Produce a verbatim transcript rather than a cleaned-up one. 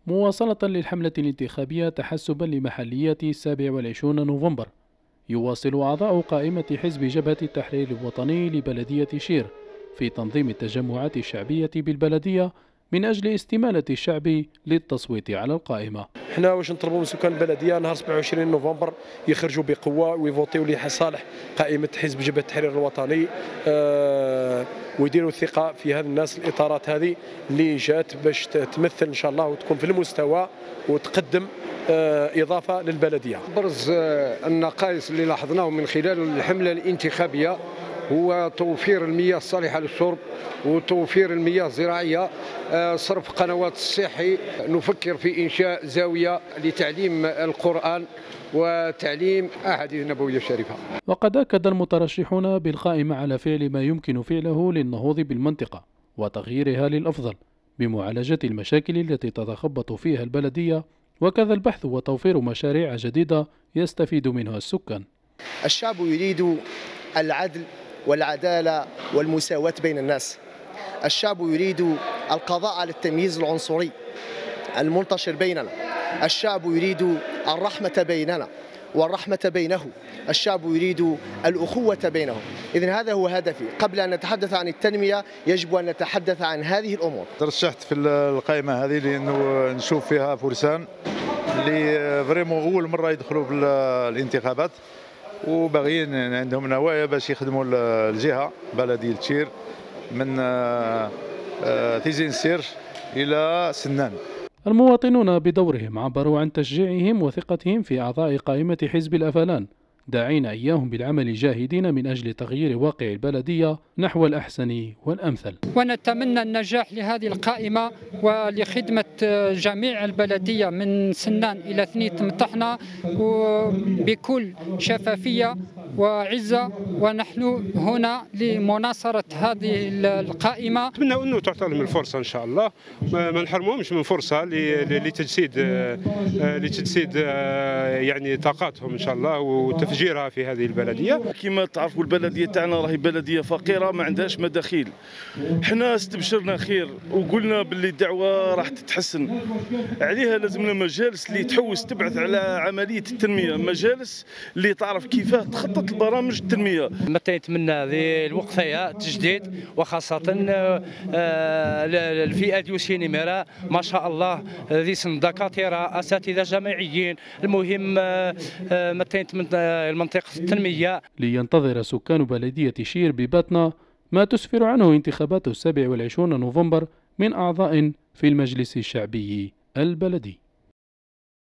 مواصلة للحملة الانتخابية تحسبا لمحليات السابع والعشرين نوفمبر، يواصل أعضاء قائمة حزب جبهة التحرير الوطني لبلدية شير في تنظيم التجمعات الشعبية بالبلدية من أجل استمالة الشعب للتصويت على القائمة. احنا واش نطلبوا من سكان البلديه نهار سبعة وعشرين نوفمبر يخرجوا بقوه ويفوتيو لصالح قائمه حزب جبهه التحرير الوطني، آه ويديروا الثقه في هذه الناس، الاطارات هذه اللي جات باش تمثل ان شاء الله وتكون في المستوى وتقدم آه اضافه للبلديه. برز النقائص اللي لاحظناه من خلال الحمله الانتخابيه هو توفير المياه الصالحة للشرب وتوفير المياه الزراعية، صرف قنوات الصحي، نفكر في إنشاء زاوية لتعليم القرآن وتعليم أحاديث النبوية الشريفة. وقد أكد المترشحون بالقائمة على فعل ما يمكن فعله للنهوض بالمنطقة وتغييرها للأفضل بمعالجة المشاكل التي تتخبط فيها البلدية، وكذا البحث وتوفير مشاريع جديدة يستفيد منها السكان. الشعب يريد العدل والعدالة والمساواة بين الناس. الشعب يريد القضاء على التمييز العنصري المنتشر بيننا. الشعب يريد الرحمة بيننا والرحمة بينه. الشعب يريد الأخوة بينهم. إذن هذا هو هدفي. قبل أن نتحدث عن التنمية يجب أن نتحدث عن هذه الأمور. ترشحت في القائمة هذه لأنه نشوف فيها فرسان اللي فريمون أول مرة يدخلوا في الانتخابات وباغيين عندهم نوايا باش يخدموا الجهه بلديه شير من تيزين سير الى سنان. المواطنون بدورهم عبروا عن تشجيعهم وثقتهم في اعضاء قائمه حزب الافلان، داعين اياهم بالعمل جاهدين من اجل تغيير واقع البلديه نحو الاحسن والامثل. ونتمنى النجاح لهذه القائمه ولخدمه جميع البلديه من سنان الى ثنيت مطحنه بكل شفافيه وعزه، ونحن هنا لمناصره هذه القائمه. نتمنى انه تعطى لهم الفرصه ان شاء الله، ما نحرموهمش من فرصه لتجسيد لتجسيد يعني طاقاتهم ان شاء الله وتفجيرها في هذه البلديه. كما تعرفوا البلديه تاعنا راهي بلديه فقيره ما عندهاش مداخيل. حنا استبشرنا خير وقلنا باللي الدعوه راح تتحسن، عليها لازمنا مجالس اللي تحوس تبعث على عمليه التنميه، مجالس اللي تعرف كيفاه تخطط البرامج التنميه. متى نتمنى هذه الوقفه تجديد، وخاصه الفئه ديال السينماء ما شاء الله ذي سن دكاتره اساتذه جامعيين، المهم متى نتمنى المنطقه التنميه. لينتظر سكان بلديه شير بباتنا ما تسفر عنه انتخابات السابع والعشرين نوفمبر من اعضاء في المجلس الشعبي البلدي.